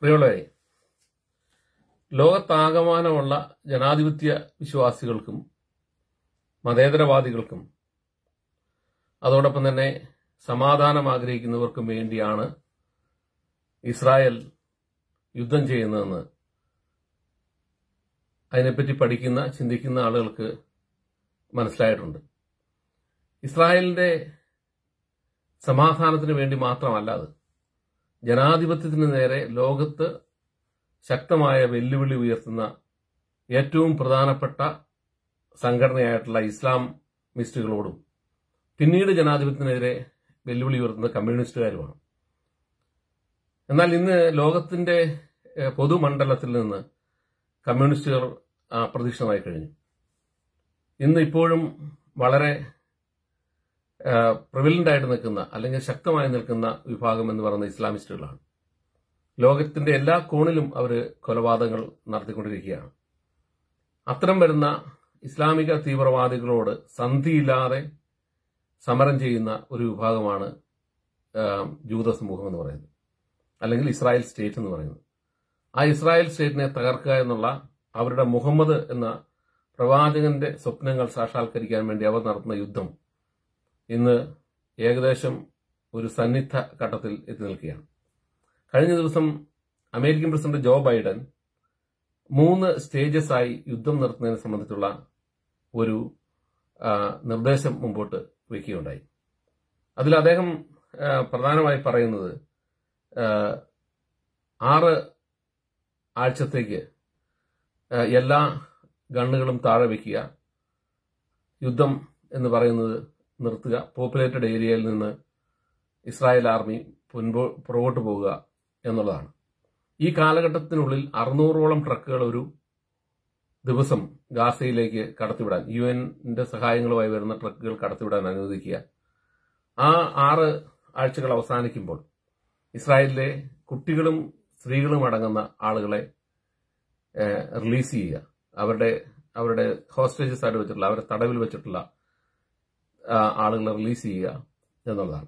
പ്രിയമുള്ളവരെ, ലോകത്താകമാനമുള്ള ജനാധിപത്യ വിശ്വാസികൾക്കും മതേതരവാദികൾക്കും അതോടൊപ്പം തന്നെ സമാധാനം ആഗ്രഹിക്കുന്നവർക്കും വേണ്ടിയാണ് ഇസ്രായേൽ യുദ്ധം ചെയ്യുന്നതെന്ന് അതിനെപ്പറ്റി പഠിക്കുന്ന ചിന്തിക്കുന്ന ആളുകൾക്ക് മനസ്സിലായിട്ടുണ്ട്. ഇസ്രായേലിന്റെ സമാധാനത്തിന് വേണ്ടി മാത്രമല്ല അത്, ജനാധിപത്യത്തിന് നേരെ ലോകത്ത് ശക്തമായ വെല്ലുവിളി ഉയർത്തുന്ന ഏറ്റവും പ്രധാനപ്പെട്ട സംഘടനയായിട്ടുള്ള ഇസ്ലാമിസ്റ്റുകളോടും പിന്നീട് ജനാധിപത്യത്തിനെതിരെ വെല്ലുവിളി ഉയർത്തുന്ന കമ്മ്യൂണിസ്റ്റുകാരുമാണ്. എന്നാൽ ഇന്ന് ലോകത്തിന്റെ പൊതുമണ്ഡലത്തിൽ നിന്ന് കമ്മ്യൂണിസ്റ്റുകൾ അപ്രത്യക്ഷമായി കഴിഞ്ഞു. ഇന്ന് ഇപ്പോഴും വളരെ പ്രിവലന്റ് ആയിട്ട് നിൽക്കുന്ന അല്ലെങ്കിൽ ശക്തമായി നിൽക്കുന്ന വിഭാഗം എന്ന് പറയുന്ന ഇസ്ലാമിസ്റ്റുകളാണ്. ലോകത്തിന്റെ എല്ലാ കോണിലും അവർ കൊലപാതകങ്ങൾ നടത്തിക്കൊണ്ടിരിക്കുകയാണ്. അത്തരം വരുന്ന ഇസ്ലാമിക തീവ്രവാദികളോട് സന്ധിയില്ലാതെ സമരം ചെയ്യുന്ന ഒരു വിഭാഗമാണ് ജൂത സമൂഹം എന്ന് പറയുന്നത്, അല്ലെങ്കിൽ ഇസ്രായേൽ സ്റ്റേറ്റ് എന്ന് പറയുന്നത്. ആ ഇസ്രായേൽ സ്റ്റേറ്റിനെ തകർക്കുക എന്നുള്ള അവരുടെ മുഹമ്മദ് എന്ന പ്രവാചകന്റെ സ്വപ്നങ്ങൾ സാക്ഷാത്കരിക്കാൻ വേണ്ടി അവർ നടത്തുന്ന യുദ്ധം ഇന്ന് ഏകദേശം ഒരു സന്നിഗ്ധ ഘട്ടത്തിൽ എത്തി നിൽക്കുകയാണ്. കഴിഞ്ഞ ദിവസം American president Joe Biden 3 stages ആയി യുദ്ധം നടത്തുന്നതിനെ സംബന്ധിച്ചുള്ള ഒരു നിർദ്ദേശം മുമ്പോട്ട് വയ്ക്കുകയുണ്ടായി. അതിൽ അദ്ദേഹം പ്രധാനമായി പറയുന്നത് 6 ആഴ്ചത്തേക്ക് എല്ലാ ഗണ്ണുകളും താഴെ വയ്ക്കുക, യുദ്ധം എന്ന് പറയുന്നത് നിർത്തുക, പോപ്പുലേറ്റഡ് ഏരിയയിൽ നിന്ന് ഇസ്രായേൽ ആർമി പുറകോട്ട് പോവുക എന്നുള്ളതാണ്. ഈ കാലഘട്ടത്തിനുള്ളിൽ 600ഓളം ട്രക്കുകൾ ഒരു ദിവസം ഗാസയിലേക്ക് കടത്തിവിടാൻ, UN-ന്റെ സഹായങ്ങളുമായി വരുന്ന ട്രക്കുകൾ കടത്തിവിടാൻ അനുവദിക്കുക. ആ 6 ആഴ്ചകൾ അവസാനിക്കുമ്പോൾ ഇസ്രായേലിലെ കുട്ടികളും സ്ത്രീകളും അടങ്ങുന്ന ആളുകളെ റിലീസ് ചെയ്യുക, അവരുടെ ഹോസ്റ്റേജസ് ആയിട്ട് വെച്ചിട്ടുള്ള, അവരെ തടവിൽ വെച്ചിട്ടുള്ള ആളുകളെ റിലീസ് ചെയ്യുക എന്നുള്ളതാണ്.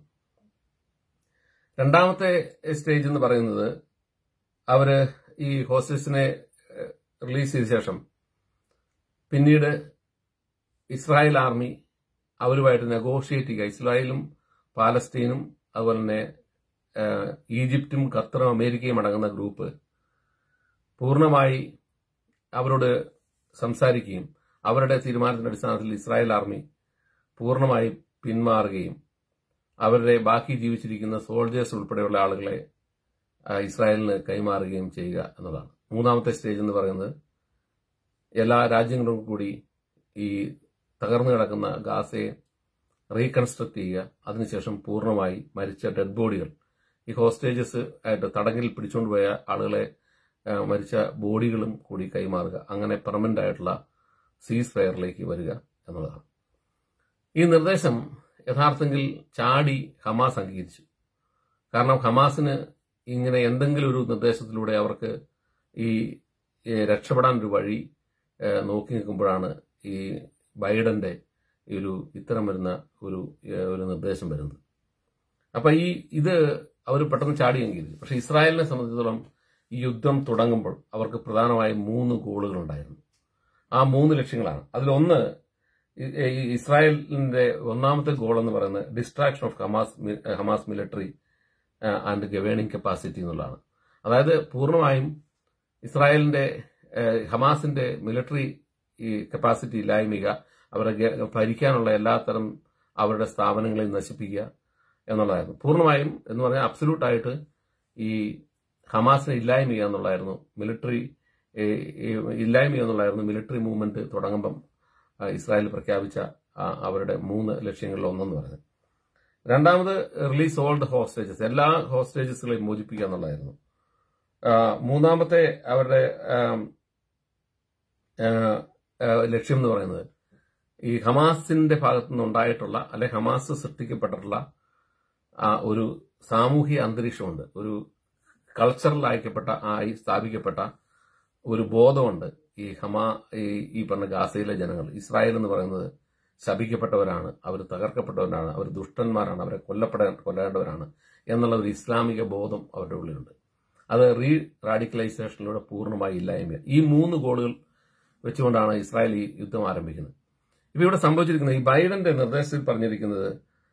രണ്ടാമത്തെ സ്റ്റേജ് എന്ന് പറയുന്നത് അവര് ഈ ഹോസ്റ്റേജിനെ റിലീസ് ചെയ്ത ശേഷം പിന്നീട് ഇസ്രായേൽ ആർമി അവരുമായിട്ട് നെഗോഷിയേറ്റ് ചെയ്യുക. ഇസ്രായേലും പാലസ്തീനും അതുപോലെ തന്നെ ഈജിപ്തും ഖത്തറും അമേരിക്കയും അടങ്ങുന്ന ഗ്രൂപ്പ് പൂർണ്ണമായി അവരോട് സംസാരിക്കുകയും അവരുടെ തീരുമാനത്തിന്റെ അടിസ്ഥാനത്തിൽ ഇസ്രായേൽ ആർമി പൂർണ്ണമായി പിന്മാറുകയും അവരുടെ ബാക്കി ജീവിച്ചിരിക്കുന്ന സോൾജേഴ്സ് ഉൾപ്പെടെയുള്ള ആളുകളെ ഇസ്രായേലിന് കൈമാറുകയും ചെയ്യുക എന്നതാണ്. മൂന്നാമത്തെ സ്റ്റേജ് എന്ന് പറയുന്നത് എല്ലാ രാജ്യങ്ങളും കൂടി ഈ തകർന്നു കിടക്കുന്ന ഗാസയെ റീകൺസ്ട്രക്ട് ചെയ്യുക, അതിനുശേഷം പൂർണ്ണമായി മരിച്ച ഡെഡ് ബോഡികൾ, ഈ ഹോസ്റ്റേജസ് ആയിട്ട് തടങ്കിൽ പിടിച്ചുകൊണ്ടുപോയ ആളുകളെ മരിച്ച ബോഡികളും കൂടി കൈമാറുക, അങ്ങനെ പെർമനന്റ് ആയിട്ടുള്ള സീസ് ഫയറിലേക്ക് വരിക എന്നുള്ളതാണ്. ഈ നിർദ്ദേശം യഥാർത്ഥത്തിൽ ചാടി ഹമാസ് അംഗീകരിച്ചു. കാരണം ഹമാസിന് ഇങ്ങനെ എന്തെങ്കിലും ഒരു നിർദ്ദേശത്തിലൂടെ അവർക്ക് ഈ രക്ഷപ്പെടാൻ ഒരു വഴി നോക്കി നിൽക്കുമ്പോഴാണ് ഈ ബൈഡന്റെ ഇത്തരം വരുന്ന ഒരു നിർദ്ദേശം വരുന്നത്. അപ്പൊ ഇത് അവർ പെട്ടെന്ന് ചാടി അംഗീകരിച്ചു. പക്ഷെ ഇസ്രായേലിനെ സംബന്ധിച്ചിടത്തോളം ഈ യുദ്ധം തുടങ്ങുമ്പോൾ അവർക്ക് പ്രധാനമായും 3 ഗോളുകളുണ്ടായിരുന്നു. ആ 3 ലക്ഷ്യങ്ങളാണ്. അതിലൊന്ന്, ഇസ്രായേലിന്റെ ഒന്നാമത്തെ ഗോൾ എന്ന് പറയുന്നത് destruction of Hamas military and governing capacity എന്നുള്ളതാണ്. അതായത് പൂർണ്ണമായും ഇസ്രായേലിന്റെ ഹമാസിന്റെ മിലിറ്ററി കപ്പാസിറ്റി ഇല്ലായ്മ, അവരെ ഭരിക്കാനുള്ള എല്ലാത്തരം അവരുടെ സ്ഥാപനങ്ങളെയും നശിപ്പിക്കുക എന്നുള്ളതായിരുന്നു. പൂർണ്ണമായും എന്ന് പറഞ്ഞാൽ അബ്സല്യൂട്ടായിട്ട് ഈ ഹമാസിനെ ഇല്ലായ്മ എന്നുള്ളതായിരുന്നു മിലിറ്ററി മൂവ്മെന്റ് തുടങ്ങുമ്പം ഇസ്രായേൽ പ്രഖ്യാപിച്ച അവരുടെ 3 ലക്ഷ്യങ്ങളിൽ ഒന്നെന്ന് പറയുന്നത്. രണ്ടാമത് റിലീസ് ഓൾ ദ ഹോസ്റ്റേജസ്, എല്ലാ ഹോസ്റ്റേജസുകളെയും മോചിപ്പിക്കുക എന്നുള്ളതായിരുന്നു. മൂന്നാമത്തെ അവരുടെ ലക്ഷ്യം എന്ന് പറയുന്നത് ഈ ഹമാസിന്റെ ഭാഗത്തു നിന്നുണ്ടായിട്ടുള്ള അല്ലെ ഹമാസ് സൃഷ്ടിക്കപ്പെട്ടിട്ടുള്ള ഒരു സാമൂഹിക അന്തരീക്ഷമുണ്ട്, ഒരു കൾച്ചറൽ ആയി സ്ഥാപിക്കപ്പെട്ട ഒരു ബോധമുണ്ട്. ഈ പറഞ്ഞ ഗാസയിലെ ജനങ്ങൾ, ഇസ്രായേൽ എന്ന് പറയുന്നത് ശപിക്കപ്പെട്ടവരാണ്, അവർ തകർക്കപ്പെട്ടവരാണ്, അവർ ദുഷ്ടന്മാരാണ്, അവരെ കൊല്ലേണ്ടവരാണ് എന്നുള്ള ഒരു ഇസ്ലാമിക ബോധം അവരുടെ ഉള്ളിലുണ്ട്. അത് റാഡിക്കലൈസേഷനിലൂടെ പൂർണ്ണമായി ഇല്ലായ്മ. ഈ 3 ഗോളുകൾ വെച്ചുകൊണ്ടാണ് ഇസ്രായേൽ ഈ യുദ്ധം ആരംഭിക്കുന്നത്. ഇപ്പൊ ഇവിടെ സംഭവിച്ചിരിക്കുന്നത്, ഈ ബൈഡന്റെ നിർദ്ദേശത്തിൽ പറഞ്ഞിരിക്കുന്നത്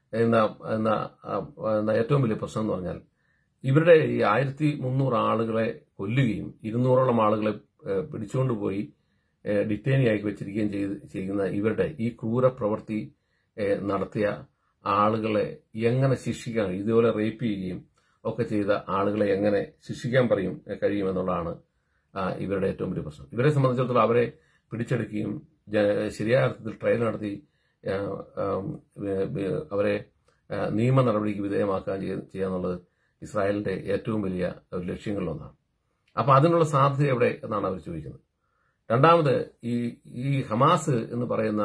ഏറ്റവും വലിയ പ്രശ്നം എന്ന് പറഞ്ഞാൽ, ഇവരുടെ ഈ 1300 ആളുകളെ കൊല്ലുകയും 200ഓളം ആളുകളെ പിടിച്ചുകൊണ്ടുപോയി ഡിറ്റൈനിയാക്കി വെച്ചിരിക്കുകയും ചെയ്യുന്ന ഇവരുടെ ഈ ക്രൂര പ്രവൃത്തി നടത്തിയ ആളുകളെ എങ്ങനെ ശിക്ഷിക്കാൻ, ഇതുപോലെ റേപ്പ് ചെയ്യുകയും ഒക്കെ ചെയ്ത ആളുകളെ എങ്ങനെ ശിക്ഷിക്കാൻ കഴിയുമെന്നുള്ളതാണ് ഇവരുടെ ഏറ്റവും വലിയ പ്രശ്നം. ഇവരെ സംബന്ധിച്ചിടത്തോളം അവരെ പിടിച്ചെടുക്കുകയും ശരിയായ അർത്ഥത്തിൽ ട്രയൽ നടത്തി അവരെ നിയമ നടപടിക്ക് വിധേയമാക്കാൻ ചെയ്യാന്നുള്ളത് ഇസ്രായേലിന്റെ ഏറ്റവും വലിയ ലക്ഷ്യങ്ങളിലൊന്നാണ്. അപ്പൊ അതിനുള്ള സാധ്യത എവിടെ എന്നാണ് അവർ ചോദിക്കുന്നത്. രണ്ടാമത്, ഈ ഹമാസ് എന്ന് പറയുന്ന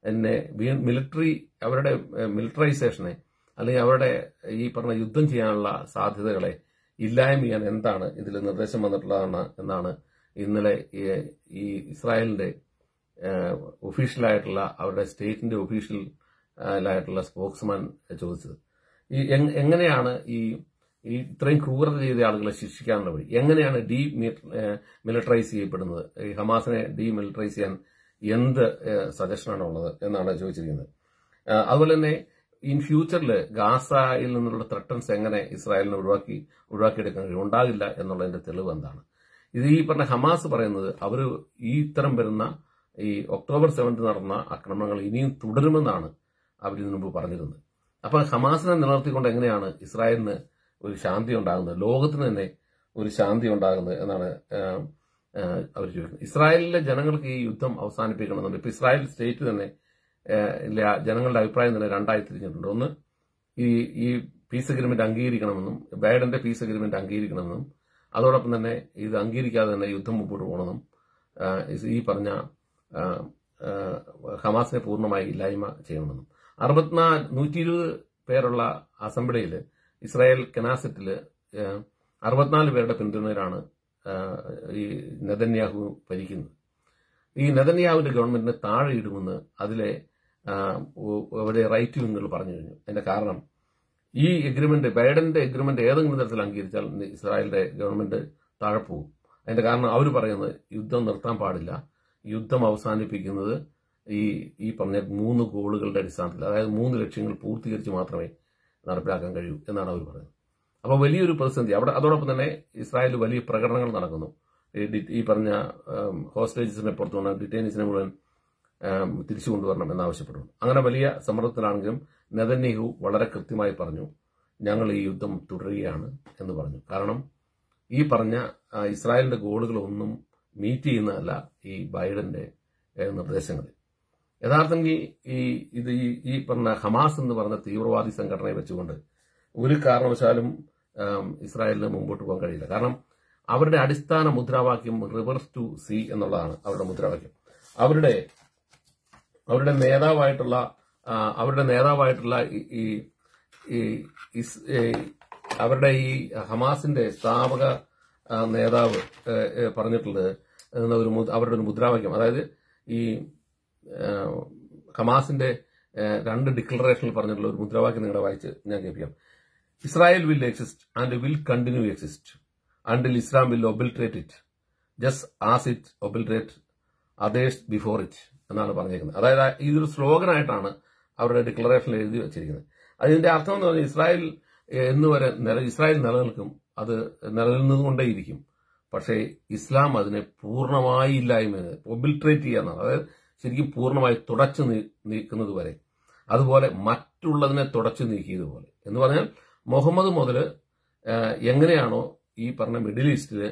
അവരുടെ മിലിറ്ററൈസേഷനെ, അല്ലെങ്കിൽ അവരുടെ ഈ പറഞ്ഞ യുദ്ധം ചെയ്യാനുള്ള സാധ്യതകളെ ഇല്ലായ്മ ചെയ്യാൻ എന്താണ് ഇതിൽ നിർദ്ദേശം വന്നിട്ടുള്ളതാണ് എന്നാണ് ഇന്നലെ ഈ ഇസ്രായേലിന്റെ ഒഫീഷ്യലായിട്ടുള്ള, അവരുടെ സ്റ്റേറ്റിന്റെ ഒഫീഷ്യലായിട്ടുള്ള സ്പോക്സ്മാൻ ചോദിച്ചത്. എങ്ങനെയാണ് ഈ ഇത്രയും ക്രൂരത ചെയ്ത ആളുകളെ ശിക്ഷിക്കാനുള്ള വഴി, എങ്ങനെയാണ് മിലിറ്ററൈസ് ചെയ്യപ്പെടുന്നത്, ഈ ഹമാസിനെ മിലിറ്ററൈസ് ചെയ്യാൻ എന്ത് സജഷനാണ് ഉള്ളത് എന്നാണ് ചോദിച്ചിരിക്കുന്നത്. അതുപോലെ തന്നെ ഇൻ ഫ്യൂച്ചറിൽ ഗാസയിൽ നിന്നുള്ള ത്രട്ടൻസ് എങ്ങനെ ഇസ്രായേലിനെ ഒഴിവാക്കിയെടുക്കാൻ കഴിയും, ഉണ്ടാകില്ല എന്നുള്ളതിന്റെ തെളിവ് എന്താണ്? ഇത് ഈ പറഞ്ഞ ഹമാസ് പറയുന്നത് അവർ ഈ ഇത്തരം വരുന്ന ഈ ഒക്ടോബർ 7 നടന്ന ആക്രമണങ്ങൾ ഇനിയും തുടരുമെന്നാണ് അവർ ഇതിനു മുമ്പ് പറഞ്ഞിരുന്നത്. അപ്പൊ ഹമാസിനെ നിലനിർത്തിക്കൊണ്ട് എങ്ങനെയാണ് ഇസ്രായേലിന് ഒരു ശാന്തി ഉണ്ടാകുന്നത്, ലോകത്തിന് തന്നെ ഒരു ശാന്തി ഉണ്ടാകുന്നത് എന്നാണ് അവർ ചോദിക്കുന്നത്. ഇസ്രായേലിലെ ജനങ്ങൾക്ക് ഈ യുദ്ധം അവസാനിപ്പിക്കണമെന്നുണ്ട്. ഇപ്പൊ ഇസ്രായേൽ സ്റ്റേറ്റ് തന്നെ ജനങ്ങളുടെ അഭിപ്രായം തന്നെ രണ്ടായി തിരിഞ്ഞിട്ടുണ്ട്. ഒന്ന്, ഈ പീസ് അഗ്രിമെന്റ് അംഗീകരിക്കണമെന്നും, ബൈഡന്റെ പീസ് അഗ്രിമെന്റ് അംഗീകരിക്കണമെന്നും, അതോടൊപ്പം തന്നെ ഇത് അംഗീകരിക്കാതെ തന്നെ യുദ്ധം മുമ്പോട്ട് പോകണമെന്നും, ഈ പറഞ്ഞ ഹമാസിനെ പൂർണ്ണമായി ഇല്ലായ്മ ചെയ്യണമെന്നും. 120 പേരുള്ള അസംബ്ലിയിൽ, ഇസ്രായേൽ കെനാസറ്റില് 64 പേരുടെ പിന്തുണയിലാണ് ഈ നെതന്യാഹു ഭരിക്കുന്നത്. ഈ നെതന്യാഹുവിന്റെ ഗവൺമെന്റിനെ താഴെ ഇടുമെന്ന് അതിലെ അവരുടെ റൈറ്റ് വിങ്ങുകൾ പറഞ്ഞു കഴിഞ്ഞു. അതിന്റെ കാരണം, ഈ എഗ്രിമെന്റ്, ബൈഡന്റെ എഗ്രിമെന്റ് ഏതെങ്കിലും തരത്തിൽ അംഗീകരിച്ചാൽ ഇസ്രായേലിന്റെ ഗവൺമെന്റ് താഴെ പോകും. അതിന്റെ കാരണം അവർ പറയുന്നത് യുദ്ധം നിർത്താൻ പാടില്ല, യുദ്ധം അവസാനിപ്പിക്കുന്നത് ഈ പറഞ്ഞ 3 ഗോളുകളുടെ അടിസ്ഥാനത്തിൽ, അതായത് 3 ലക്ഷ്യങ്ങൾ പൂർത്തീകരിച്ച് മാത്രമേ നടപ്പിലാക്കാൻ കഴിയൂ എന്നാണ് അവർ പറയുന്നത്. അപ്പോൾ വലിയൊരു പ്രതിസന്ധി അവിടെ. അതോടൊപ്പം തന്നെ ഇസ്രായേലിൽ വലിയ പ്രകടനങ്ങൾ നടക്കുന്നു. ഈ പറഞ്ഞ ഹോസ്റ്റേജസിനെ പുറത്തുകൊണ്ട് ഡിറ്റൈനീസിനെ മുഴുവൻ തിരിച്ചു കൊണ്ടുവരണം എന്നാവശ്യപ്പെടുന്നു. അങ്ങനെ വലിയ സമ്മർദ്ദത്തിലാണെങ്കിലും നെതന്യാഹു വളരെ കൃത്യമായി പറഞ്ഞു, ഞങ്ങൾ ഈ യുദ്ധം തുടരുകയാണ് എന്ന് പറഞ്ഞു. കാരണം ഈ പറഞ്ഞ ഇസ്രായേലിന്റെ ഗോളുകളൊന്നും മീറ്റ് ചെയ്യുന്നതല്ല ഈ ബൈഡന്റെ നിർദ്ദേശങ്ങൾ. യഥാർത്ഥത്തിൽ ഈ പറഞ്ഞ ഹമാസ് എന്ന് പറഞ്ഞ തീവ്രവാദി സംഘടനയെ വെച്ചുകൊണ്ട് ഒരു കാരണവശാലും ഇസ്രായേലിന് മുമ്പോട്ട് പോകാൻ കഴിയില്ല. കാരണം അവരുടെ അടിസ്ഥാന മുദ്രാവാക്യം റിവേഴ്സ് ടു സി എന്നുള്ളതാണ് അവരുടെ മുദ്രാവാക്യം. അവരുടെ നേതാവായിട്ടുള്ള അവരുടെ ഈ ഹമാസിന്റെ സ്ഥാപക നേതാവ് പറഞ്ഞിട്ടുള്ളത് അവരുടെ ഒരു മുദ്രാവാക്യം, അതായത് ഈ ഹമാസിന്റെ 2 ഡിക്ലറേഷനിൽ പറഞ്ഞിട്ടുള്ള ഒരു മുദ്രാവാക്യം നിങ്ങളെ വായിച്ച് ഞാൻ കേൾപ്പിക്കാം. Israel will exist and will continue exist until Islam will obliterate it, just as it obliterate others before it എന്നാണ് പറഞ്ഞിരിക്കുന്നത്. അതായത് ഇതൊരു സ്ലോഗനായിട്ടാണ് അവരുടെ ഡിക്ലറേഷനിൽ എഴുതി വെച്ചിരിക്കുന്നത്. അതിന്റെ അർത്ഥം എന്ന് പറഞ്ഞാൽ ഇസ്രായേൽ ഇസ്രായേൽ നിലനിൽക്കും, അത് നിലനിന്നുകൊണ്ടേയിരിക്കും. പക്ഷേ ഇസ്ലാം അതിനെ പൂർണ്ണമായി ഇല്ലായ്മ, ഒബിൽട്രേറ്റ് ചെയ്യാന്നാണ്, അതായത് ശരിക്കും പൂർണ്ണമായി തുടച്ചു നീക്കുന്നത് വരെ, അതുപോലെ മറ്റുള്ളതിനെ തുടച്ചു നീക്കിയതുപോലെ. എന്ന് പറഞ്ഞാൽ മുഹമ്മദ് മുതൽ എങ്ങനെയാണോ ഈ പറഞ്ഞ മിഡിൽ ഈസ്റ്റില്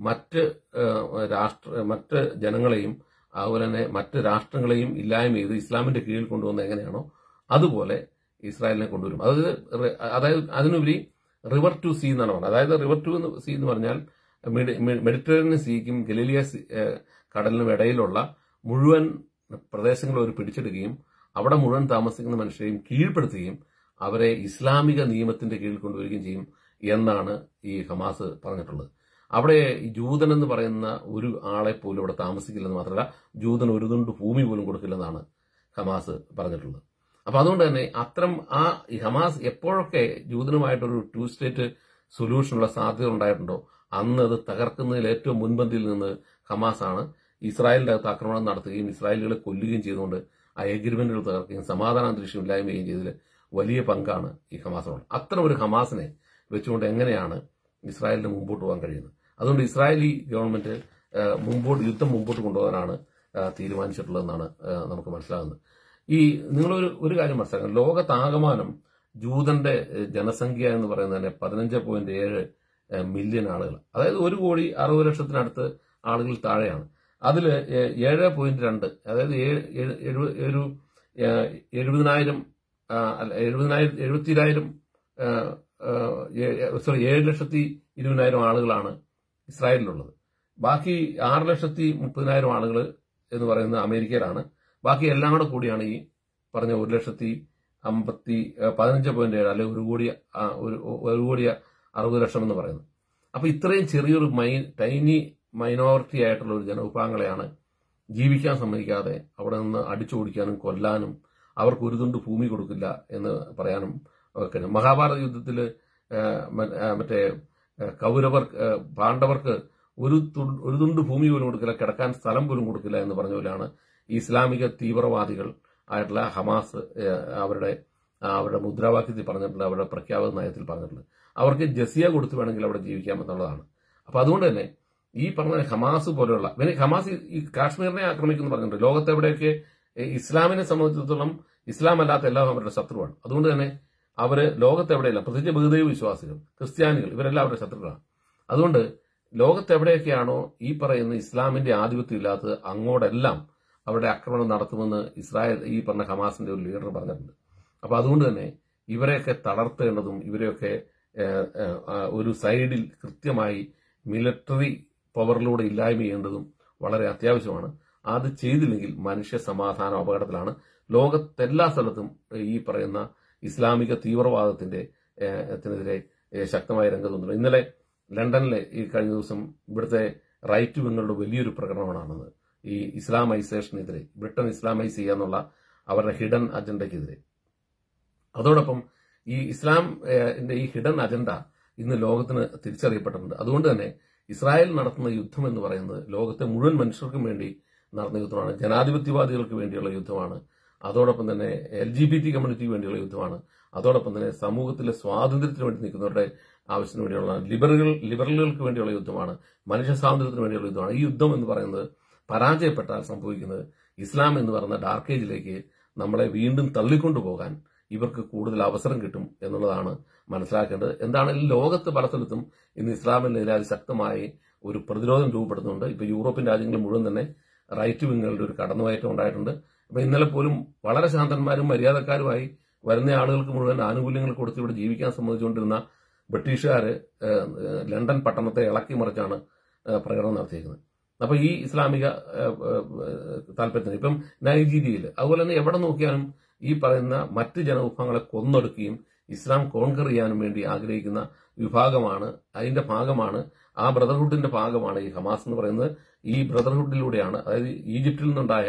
മറ്റ് ജനങ്ങളെയും അതുപോലെ തന്നെ മറ്റ് രാഷ്ട്രങ്ങളെയും ഇല്ലായ്മ ചെയ്ത് ഇസ്ലാമിന്റെ കീഴിൽ കൊണ്ടുവന്ന എങ്ങനെയാണോ അതുപോലെ ഇസ്രായേലിനെ കൊണ്ടുവരും. അതായത് അതിനുപരി റിവർ ടു സീ എന്നാണ് പറഞ്ഞത്. അതായത് റിവർ ടു സീ എന്ന് പറഞ്ഞാൽ മെഡിറ്ററേനിയൻ സീക്കും ഗലീലിയ കടലിനും ഇടയിലുള്ള മുഴുവൻ പ്രദേശങ്ങളും അവർ പിടിച്ചെടുക്കുകയും അവിടെ മുഴുവൻ താമസിക്കുന്ന മനുഷ്യരെയും കീഴ്പ്പെടുത്തുകയും അവരെ ഇസ്ലാമിക നിയമത്തിന്റെ കീഴിൽ കൊണ്ടുവരികയും ചെയ്യും എന്നാണ് ഈ ഹമാസ് പറഞ്ഞിട്ടുള്ളത്. അവിടെ ജൂതൻ എന്ന് പറയുന്ന ഒരു ആളെ പോലും അവിടെ താമസിക്കില്ലെന്ന് മാത്രമല്ല, ജൂതൻ ഒരു തുണ്ട് ഭൂമി പോലും കൊടുക്കില്ലെന്നാണ് ഹമാസ് പറഞ്ഞിട്ടുള്ളത്. അപ്പൊ അതുകൊണ്ട് തന്നെ ഈ ഹമാസ് എപ്പോഴൊക്കെ ജൂതനുമായിട്ടൊരു 2 സ്റ്റേറ്റ് സൊല്യൂഷനുള്ള സാധ്യത ഉണ്ടായിട്ടുണ്ടോ അന്ന് അത് തകർക്കുന്നതിൽ ഏറ്റവും മുൻപന്തിയിൽ നിന്ന് ഹമാസാണ്. ഇസ്രായേലിന്റെ അകത്ത് ആക്രമണം നടത്തുകയും ഇസ്രായേലുകളെ കൊല്ലുകയും ചെയ്തുകൊണ്ട് ആ എഗ്രിമെന്റുകൾ തകർക്കുകയും സമാധാന അന്തരീക്ഷം ഇല്ലായ്മയും ചെയ്തതിൽ വലിയ പങ്കാണ് ഈ ഹമാസിനുള്ളത്. അത്തരം ഒരു ഹമാസിനെ വെച്ചുകൊണ്ട് എങ്ങനെയാണ് ഇസ്രായേലിന് മുമ്പോട്ട് പോകാൻ കഴിയുന്നത്? അതുകൊണ്ട് ഇസ്രായേലി ഗവൺമെന്റ് യുദ്ധം മുമ്പോട്ട് കൊണ്ടുപോകാനാണ് തീരുമാനിച്ചിട്ടുള്ളതെന്നാണ് നമുക്ക് മനസ്സിലാകുന്നത്. നിങ്ങൾ ഒരു കാര്യം മനസ്സിലാക്കണം, ലോകത്താകമാനം ജൂതന്റെ ജനസംഖ്യ എന്ന് പറയുന്നത് തന്നെ 15.7 മില്യൺ ആളുകൾ, അതായത് 1,60,00,000 ആളുകൾ താഴെയാണ്. അതിൽ 7.2, അതായത് 7,20,000 ആളുകളാണ് ഇസ്രായേലിലുള്ളത്. ബാക്കി 6,30,000 ആളുകൾ എന്ന് പറയുന്നത് അമേരിക്കയിലാണ്. ബാക്കി എല്ലാം കൂടെ കൂടിയാണ് ഈ പറഞ്ഞ 1,15.7 അല്ലെങ്കിൽ 1,60,00,000 എന്ന് പറയുന്നത്. അപ്പൊ ഇത്രയും ചെറിയൊരു ടൈനി മൈനോറിറ്റി ആയിട്ടുള്ള ഒരു ജനവിഭാഗങ്ങളെയാണ് ജീവിക്കാൻ സമ്മതിക്കാതെ അവിടെ നിന്ന് അടിച്ചോടിക്കാനും കൊല്ലാനും അവർക്ക് ഒരു തുണ്ട് ഭൂമി കൊടുക്കില്ല എന്ന് പറയാനും ഒക്കെ. മഹാഭാരത യുദ്ധത്തിൽ മറ്റേ പാണ്ഡവർക്ക് ഒരു തുണ്ട് ഭൂമി പോലും കൊടുക്കില്ല, കിടക്കാൻ സ്ഥലം പോലും കൊടുക്കില്ല എന്ന് പറഞ്ഞ പോലെയാണ് ഇസ്ലാമിക തീവ്രവാദികൾ ആയിട്ടുള്ള ഹമാസ് അവരുടെ മുദ്രാവാക്യത്തിൽ പറഞ്ഞിട്ടുണ്ട്, അവരുടെ പ്രഖ്യാപന നയത്തിൽ പറഞ്ഞിട്ടുണ്ട്. അവർക്ക് ജസിയ കൊടുത്ത് വേണമെങ്കിൽ അവിടെ ജീവിക്കാം എന്നുള്ളതാണ്. അപ്പൊ അതുകൊണ്ട് തന്നെ ഈ പറഞ്ഞ ഹമാസ് പോലെയുള്ള ഹമാസ് ഈ കാശ്മീരിനെ ആക്രമിക്കുന്നു പറഞ്ഞിട്ടുണ്ട്. ലോകത്തെവിടെയൊക്കെ ഇസ്ലാമിനെ സംബന്ധിച്ചിടത്തോളം ഇസ്ലാം അല്ലാത്ത എല്ലാം അവരുടെ ശത്രുവാണ്. അതുകൊണ്ട് തന്നെ അവര് ലോകത്തെവിടെയല്ല, പ്രത്യേകിച്ച് ബഹുദൈവ വിശ്വാസികൾ, ക്രിസ്ത്യാനികൾ, ഇവരെല്ലാം അവരുടെ ശത്രുക്കളാണ്. അതുകൊണ്ട് ലോകത്തെവിടെയൊക്കെയാണോ ഈ പറയുന്ന ഇസ്ലാമിന്റെ ആധിപത്യം ഇല്ലാത്തത് അങ്ങോട്ടെല്ലാം അവരുടെ ആക്രമണം നടത്തുമെന്ന് ഈ പറഞ്ഞ ഹമാസിന്റെ ഒരു ലീഡർ പറഞ്ഞിട്ടുണ്ട്. അപ്പൊ അതുകൊണ്ട് തന്നെ ഇവരെയൊക്കെ തളർത്തേണ്ടതും ഇവരെയൊക്കെ ഒരു സൈഡിൽ കൃത്യമായി മിലിറ്ററി പവറിലൂടെ ഇല്ലായ്മ ചെയ്യേണ്ടതും വളരെ അത്യാവശ്യമാണ്. അത് ചെയ്തില്ലെങ്കിൽ മനുഷ്യ സമാധാനം അപകടത്തിലാണ്. ലോകത്തെല്ലാ സ്ഥലത്തും ഈ പറയുന്ന ഇസ്ലാമിക തീവ്രവാദത്തിനെതിരെ ശക്തമായ രംഗത്തുണ്ട്. ഇന്നലെ ലണ്ടനിലെ ഈ കഴിഞ്ഞ ദിവസം ഇവിടുത്തെ റൈറ്റ് വിങ്ങുകളുടെ വലിയൊരു പ്രകടനമാണെന്ന് ഈ ഇസ്ലാമൈസേഷനെതിരെ, ബ്രിട്ടൻ ഇസ്ലാമൈസ് ചെയ്യാന്നുള്ള അവരുടെ ഹിഡൻ അജണ്ടയ്ക്കെതിരെ. അതോടൊപ്പം ഈ ഇസ്ലാമിന്റെ ഈ ഹിഡൻ അജണ്ട ഇന്ന് ലോകത്തിന് തിരിച്ചറിയപ്പെട്ടിട്ടുണ്ട്. അതുകൊണ്ട് തന്നെ ഇസ്രായേൽ നടത്തുന്ന യുദ്ധം എന്ന് പറയുന്നത് ലോകത്തെ മുഴുവൻ മനുഷ്യർക്കും വേണ്ടി നടന്ന യുദ്ധമാണ്, ജനാധിപത്യവാദികൾക്ക് വേണ്ടിയുള്ള യുദ്ധമാണ്, അതോടൊപ്പം തന്നെ LGBT കമ്മ്യൂണിറ്റിക്ക് വേണ്ടിയുള്ള യുദ്ധമാണ്, അതോടൊപ്പം തന്നെ സമൂഹത്തിലെ സ്വാതന്ത്ര്യത്തിന് വേണ്ടി നിൽക്കുന്നവരുടെ ആവശ്യത്തിന് വേണ്ടിയുള്ള ലിബറലുകൾക്ക് വേണ്ടിയുള്ള യുദ്ധമാണ്, മനുഷ്യ സ്വാതന്ത്ര്യത്തിന് വേണ്ടിയുള്ള യുദ്ധമാണ്. ഈ യുദ്ധം എന്ന് പറയുന്നത് പരാജയപ്പെട്ടാൽ സംഭവിക്കുന്നത് ഇസ്ലാം എന്ന് പറയുന്ന ഡാർക്ക് ഏജിലേക്ക് നമ്മളെ വീണ്ടും തള്ളിക്കൊണ്ടുപോകാൻ ഇവർക്ക് കൂടുതൽ അവസരം കിട്ടും എന്നുള്ളതാണ് മനസ്സിലാക്കേണ്ടത്. എന്താണെങ്കിലും ലോകത്ത് പല സ്ഥലത്തും ഇന്ന് ഇസ്ലാമിനെതിരെ ശക്തമായി ഒരു പ്രതിരോധം രൂപപ്പെടുന്നുണ്ട്. ഇപ്പൊ യൂറോപ്യൻ രാജ്യങ്ങൾ മുഴുവൻ തന്നെ റൈറ്റ് വിങ്ങുകളുടെ ഒരു കടന്നുകയറ്റം ഉണ്ടായിട്ടുണ്ട്. അപ്പൊ ഇന്നലെ പോലും വളരെ ശാന്തന്മാരും മര്യാദക്കാരുമായി വരുന്ന ആളുകൾക്ക് മുഴുവൻ ആനുകൂല്യങ്ങൾ കൊടുത്ത് ഇവിടെ ജീവിക്കാൻ സമ്മതിച്ചുകൊണ്ടിരുന്ന ബ്രിട്ടീഷുകാര് ലണ്ടൻ പട്ടണത്തെ ഇളക്കി മറിച്ചാണ് പ്രകടനം നടത്തിയിരിക്കുന്നത്. അപ്പൊ ഈ ഇസ്ലാമിക താല്പര്യത്തിന് ഇപ്പം നൈജീരിയയിൽ അതുപോലെ തന്നെ എവിടെ നോക്കിയാലും ഈ പറയുന്ന മറ്റ് ജനവിഭാഗങ്ങളെ കൊന്നൊടുക്കുകയും ഇസ്ലാം കോൺകർ ചെയ്യാനും വേണ്ടി ആഗ്രഹിക്കുന്ന വിഭാഗമാണ്. അതിന്റെ ഭാഗമാണ്, ആ ബ്രദർഹുഡിന്റെ ഭാഗമാണ് ഈ ഹമാസ് എന്ന് പറയുന്നത്. ഈ ബ്രദർഹുഡിലൂടെയാണ്, അതായത് ഈജിപ്തിൽ നിന്നുണ്ടായ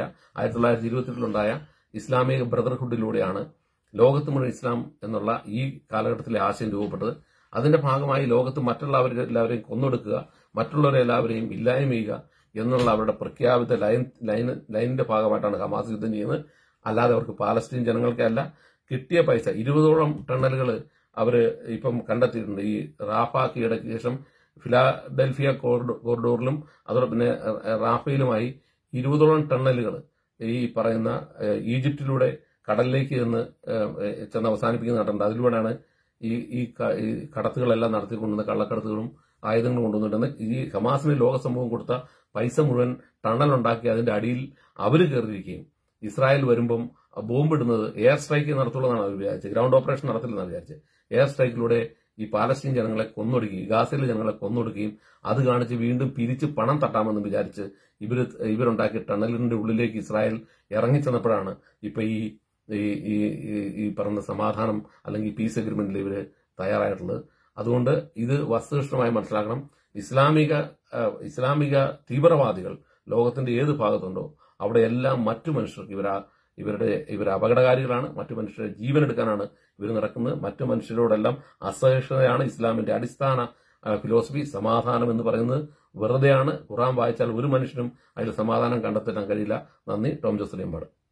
1928 ഇസ്ലാമിക ബ്രദർഹുഡിലൂടെയാണ് ലോകത്ത് മുഴുവൻ ഇസ്ലാം എന്നുള്ള ഈ കാലഘട്ടത്തിലെ ആശയം രൂപപ്പെട്ടത്. അതിന്റെ ഭാഗമായി ലോകത്ത് മറ്റുള്ളവരെല്ലാവരെയും കൊന്നൊടുക്കുക, മറ്റുള്ളവരെ എല്ലാവരെയും ഇല്ലായ്മ ചെയ്യുക എന്നുള്ള അവരുടെ പ്രഖ്യാപിത ലൈനിന്റെ ഭാഗമായിട്ടാണ് ഹമാസ് യുദ്ധം ചെയ്യുന്നത്. അല്ലാതെ അവർക്ക് പാലസ്തീൻ ജനങ്ങൾക്കല്ല. കിട്ടിയ പൈസ 20ഓളം ടണ്ണലുകൾ അവര് ഇപ്പം കണ്ടെത്തിയിട്ടുണ്ട്. ഈ റാഫ കീഴടക്കിയ ശേഷം ഫിലാഡൽഫിയ കോറിഡോറിലും അതോടൊപ്പം പിന്നെ റാഫയിലുമായി 20ഓളം ടണ്ണലുകൾ ഈ പറയുന്ന ഈജിപ്തിലൂടെ കടലിലേക്ക് ചെന്ന് അവസാനിപ്പിക്കുന്ന നടണ്ട്. അതിലൂടെയാണ് ഈ കടത്തുകളെല്ലാം നടത്തിക്കൊണ്ടുവന്ന കള്ളക്കടത്തുകളും ആയുധങ്ങളും കൊണ്ടുവന്നിട്ടുണ്ട്. ഈ ഹമാസിന് ലോക സമൂഹം കൊടുത്ത പൈസ മുഴുവൻ ടണലുണ്ടാക്കി അതിന്റെ അടിയിൽ അവർ കയറിയിരിക്കുകയും ഇസ്രായേൽ വരുമ്പം ബോംബിടുന്നത് എയർ സ്ട്രൈക്ക് നടത്തുള്ളതാണ് അവർ വിചാരിച്ചത്. ഗ്രൗണ്ട് ഓപ്പറേഷൻ നടത്തില്ലെന്നാണ് വിചാരിച്ചത്. എയർ സ്ട്രൈക്കിലൂടെ ഈ പാലസ്തീൻ ജനങ്ങളെ കൊന്നൊടുക്കുകയും ഗാസയിലെ ജനങ്ങളെ കൊന്നൊടുക്കുകയും അത് കാണിച്ച് വീണ്ടും പിരിച്ച് പണം തട്ടാമെന്ന് വിചാരിച്ച് ഇവരുണ്ടാക്കിയ ടണലിന്റെ ഉള്ളിലേക്ക് ഇസ്രായേൽ ഇറങ്ങിച്ചെന്നപ്പോഴാണ് ഇപ്പൊ ഈ പറഞ്ഞ സമാധാനം അല്ലെങ്കിൽ പീസ് അഗ്രിമെന്റിൽ ഇവര് തയ്യാറായിട്ടുള്ളത്. അതുകൊണ്ട് ഇത് വസ്തുനിഷ്ഠമായി മനസ്സിലാക്കണം. ഇസ്ലാമിക തീവ്രവാദികൾ ലോകത്തിന്റെ ഏത് ഭാഗത്തുണ്ടോ അവിടെയെല്ലാം മറ്റു മനുഷ്യർക്ക് ഇവർ അപകടകാരികളാണ്. മറ്റു മനുഷ്യരുടെ ജീവൻ എടുക്കാനാണ് ഇവർ നടക്കുന്നത്. മറ്റു മനുഷ്യരോടെല്ലാം അസഹിഷ്ണുതയാണ് ഇസ്ലാമിന്റെ അടിസ്ഥാന ഫിലോസഫി. സമാധാനം എന്ന് പറയുന്നത് വെറുതെയാണ്. ഖുർആൻ വായിച്ചാൽ ഒരു മനുഷ്യനും അതിൽ സമാധാനം കണ്ടെത്താൻ കഴിയില്ല. നന്ദി. ടോം ജോസ് ഉളിയമ്പാട്.